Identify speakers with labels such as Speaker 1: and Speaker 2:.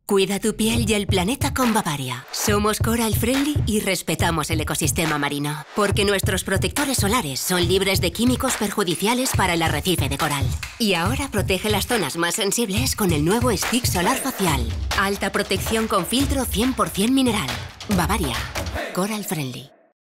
Speaker 1: Cuida tu piel y el planeta con Bavaria. Somos coral friendly y respetamos el ecosistema marino. Porque nuestros protectores solares son libres de químicos perjudiciales para el arrecife de coral. Y ahora protege las zonas más sensibles con el nuevo Stick Solar Facial. Alta protección con filtro 100% mineral. Bavaria. Coral friendly.